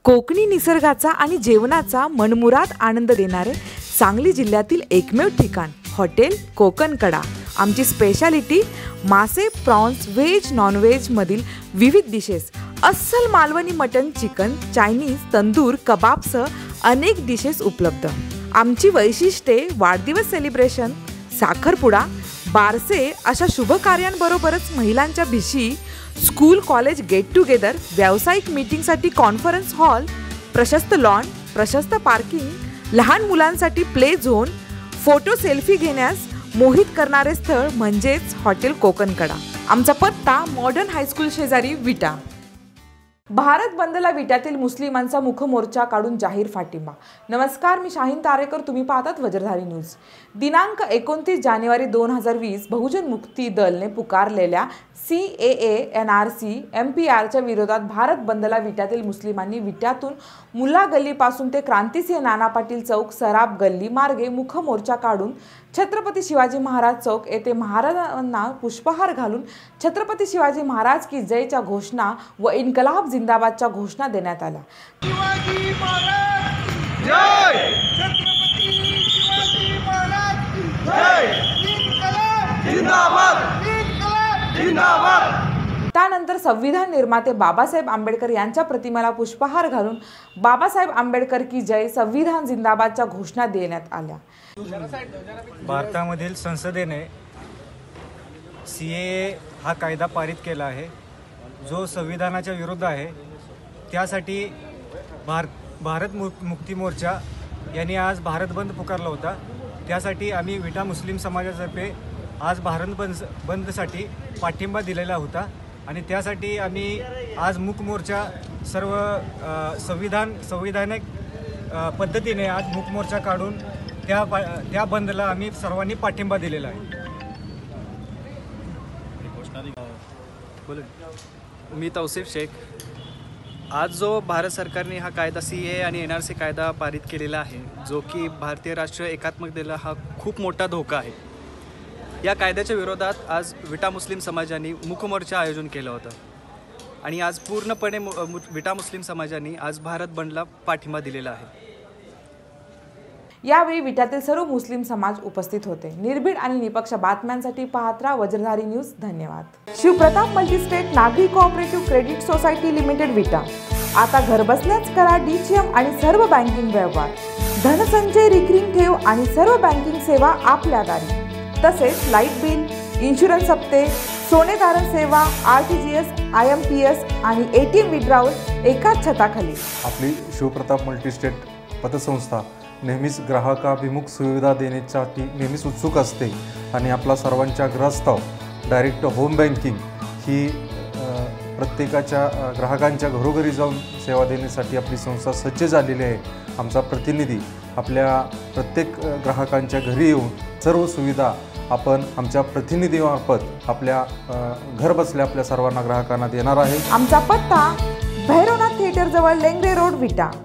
कोकणी निसर्गाचा आणि जेवणाचा मनमुराद आनंद देणारे सांगली जिल्ह्यातील एकमेव ठिकाण हॉटेल कोकणकडा। आमची स्पेशालिटी मासे, प्रॉन्स, व्हेज, नॉनव्हेज मधील विविध डिशेस, अस्सल Malvani mutton, chicken, Chinese, tandoor, कबाबसह अनेक डिशेस उपलब्ध। आमची वैशिष्ट्ये वाढदिवस सेलिब्रेशन, साखरपुडा, बारसे अशा शुभ कार्यांबरोबरच महिलांच्या भिशी, स्कूल कॉलेज गेट टुगेदर, व्यावसायिक मीटिंगसाठी कॉन्फरन्स हॉल, प्रशस्त लॉन, प्रशस्त पार्किंग, लहान मुलांसाठी प्ले झोन, फोटो सेल्फी घेण्यास मोहित करणारे स्थळ म्हणजेच हॉटेल कोकणकडा। आमचा पत्ता मॉडर्न हायस्कूल शेजारी विटा। भारत बंदला विट्यातील मुस्लिमांचा मुखमोर्चा काढून जाहीर पाठिंबा। नमस्कार, मी शाहीन तारेकर, तुम्ही पाहतात वज्रधारी न्यूज। दिनांक 29 जानेवारी 2020 बहुजन मुक्ती दलने पुकारलेल्या CAA NRC MPRच्या विरोधात भारत बंदला विट्यातील मुस्लिमांनी विट्यातून मुल्ला गल्लीपासून ते क्रांतिसिंह नाना पाटील चौक सराफ गल्ली मार्गे मुखमोर्चा काढून छत्रपती शिवाजी महाराज चौक येथे महाराजांना पुष्पहार घालून छत्रपती शिवाजी महाराज की जयच्या घोषणा व इन्कलाब जिंदाबादच्या घोषणा देण्यात आल्या। शिवाजी महाराज जय, छत्रपती शिवाजी महाराज की जय, इन्कलाब जिंदाबाद, इन्कलाब जिंदाबाद। त्यानंतर संविधान निर्माते बाबासाहेब आंबेडकर यांच्या प्रतिमेला पुष्पहार घालून बाबासाहेब आंबेडकर की जय, संविधान जिंदाबादच्या घोषणा देण्यात आल्या। भारतामधील संसदेने CAA हा कायदा पारित केला आहे, जो संविधानाच्या विरुद्ध आहे। त्यासाठी भारत मुक्ती मोर्चा यांनी आज भारत बंद पुकारला होता। त्यासाठी आम्ही विटा मुस्लिम समाजातर्फे आज भारत बंदसाठी पाठिंबा दिलेला होता आणि त्यासाठी आम्ही आज मूक मोर्चा सर्व संविधानिक पद्धतीने आज मूक मोर्चा काढून त्या बंदला आम्ही सर्वांनी पाठिंबा दिलेला आहे। मी तौसिफ शेख। आज जो भारत सरकारने हा कायदा CAA आणि NRC कायदा पारित केलेला आहे, जो की भारतीय राष्ट्रीय एकात्मकतेला हा खूप मोठा धोका आहे, या कायद्याच्या विरोधात आज विटा मुस्लिम समाजाने मूकमोर्चा आयोजन केलं होतं आणि आज पूर्णपणे विटा मुस्लिम समाजाने आज भारत बंदला पाठिंबा दिलेला आहे। यावेळी विट्यातील सर्व मुस्लिम समाज उपस्थित होते। निर्भीड आणि निपक्ष बातम्यांसाठी पाहत राहा वज्रधारी न्यूज। धन्यवाद। शिवप्रताप मल्टीस्टेट नागरी cooperative credit society limited Vita. आता घर बसल्याच करा DCM आणि सर्व बँकिंग व्यवहार, धनसंचय, रिकरिंग ठेव आणि सर्व बँकिंग सेवा आपल्या दारी। तसेच लाईट बिल, इन्शुरन्स हप्ते, सोने तारण सेवा, RTGS, IMPS आणि ATM विड्रॉवल एकाच छताखाली। आपली शिवप्रताप मल्टीस्टेट पतसंस्था नेहमीच ग्राहकाभिमुख सुविधा देण्यासाठी नेहमीच उत्सुक असते आणि आपला सर्वांच्या ग्रहस्थाव डायरेक्ट होम बँकिंग ही प्रत्येकाच्या ग्राहकांच्या घरोघरी जाऊन सेवा देण्यासाठी आपली संस्था सज्ज झालेली आहे। आमचा प्रतिनिधी आपल्या प्रत्येक ग्राहकांच्या घरी येऊन सर्व सुविधा आपण आमच्या प्रतिनिधीमार्फत आपल्या घर बसल्या आपल्या सर्वांना ग्राहकांना देणार आहे। आमचा पत्ता भैरवनाथ थिएटर जवळ लेंगरे रोड विटा।